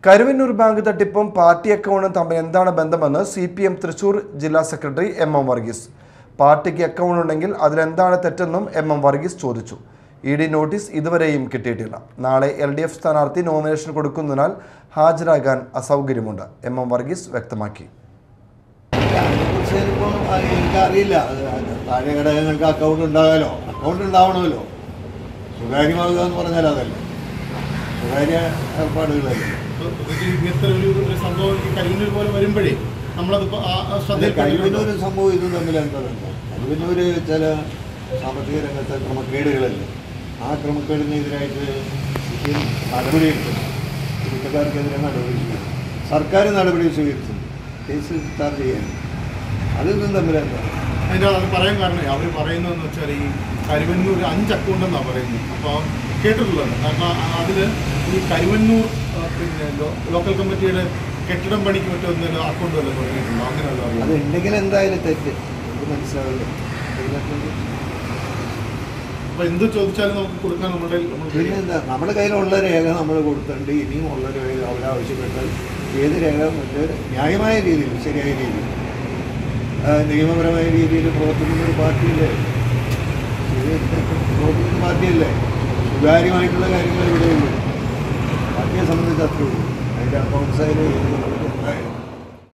Karuvannur bank തട്ടിപ്പും party അക്കൗണ്ടും തമ്മിൽ എന്താണ് ബന്ധമെന്ന് CPM തൃശൂർ ജില്ലാ സെക്രട്ടറി MM വർഗീസ്. പാർട്ടിക്ക് അക്കൗണ്ട് ഉണ്ടെങ്കിൽ അതിലെന്താണ് തെറ്റെന്നും MM വർഗീസ് ചോദിച്ചു. ED നോട്ടീസ് ഇതുവരെയും കിട്ടിയിട്ടില്ല. നാളെ LDF സ്ഥാനാർത്ഥി നോമിനേഷൻ കൊടുക്കുന്നതിനാൽ ഹാജരാകാൻ അസൗകര്യമുണ്ട്. MM വർഗീസ് വ്യക്തമാക്കി. എനിക്കറിയില്ല. താഴെ ഘടകങ്ങൾക്ക് അക്കൗണ്ട് ഉണ്ടാകാമല്ലോ, അക്കൗണ്ട് ഉണ്ടാവണമല്ലോ. സ്വകാര്യമാകുക എന്ന് പറഞ്ഞാൽ അതല്ല, സ്വകാര്യ ഏർപ്പാടുകളല്ലേ. ഇങ്ങനത്തെ ഒരു സംഭവം കരുവന്നൂർ പോലെ വരുമ്പോഴേ നമ്മളത് കരുവന്നൂരും സംഭവം ഇതും തമ്മിൽ എന്താ ബന്ധം? കരുവന്നൂര് ചില സാമ്പത്തിക രംഗത്തെ ക്രമക്കേടുകളല്ലേ. ആ ക്രമക്കേടിനെതിരായിട്ട് നടപടിയെടുക്കും. കുറ്റക്കാർക്കെതിരെ നടപടി സ്വീകരിക്കും. സർക്കാർ നടപടി സ്വീകരിച്ചു കേസ് ചാർജ് ചെയ്യാൻ. അതിൽ തമ്മിലെന്താ അതിൻ്റെ അത് പറയാൻ കാരണം അവർ പറയുന്നതെന്ന് വെച്ചാൽ ഈ കരുവന്നൂർ 5 അക്കൗണ്ട് എന്നാണ് പറയുന്നത്. അപ്പോൾ കേട്ടിട്ടുള്ളത് കാരണം അതിൽ ഈ കരുവന്നൂർ പിന്നെ ലോക്കൽ കമ്മിറ്റിയുടെ കെട്ടിടം പണിക്ക് പറ്റുന്ന അക്കൗണ്ട് വല്ല തുടങ്ങിയിട്ടുണ്ടോ? അങ്ങനെയല്ല. അത് ഉണ്ടെങ്കിൽ എന്തായാലും തെറ്റ് നമുക്ക് മനസ്സിലാവില്ല. അപ്പോൾ എന്ത് ചോദിച്ചാലും നമുക്ക് കൊടുക്കാൻ പിന്നെ എന്താ, നമ്മുടെ കയ്യിലുള്ള രേഖ നമ്മൾ കൊടുത്തിട്ടുണ്ട്. ഇനിയും ഉള്ള രേഖ അവരാവശ്യപ്പെട്ടാൽ ഏത് രേഖ മറ്റൊരു ന്യായമായ രീതിയിൽ, ശരിയായ രീതിയിൽ, നിയമപരമായ രീതിയിൽ പ്രവർത്തിക്കുന്നൊരു പാർട്ടിയല്ലേ, സുതാര്യമായിട്ടുള്ള കാര്യങ്ങൾ ഇവിടെയുള്ളൂ. പാർട്ടിയെ സംബന്ധിച്ച് അത്രയുള്ളൂ. അതിൻ്റെ അക്കൗണ്ട്സ് ആയാലും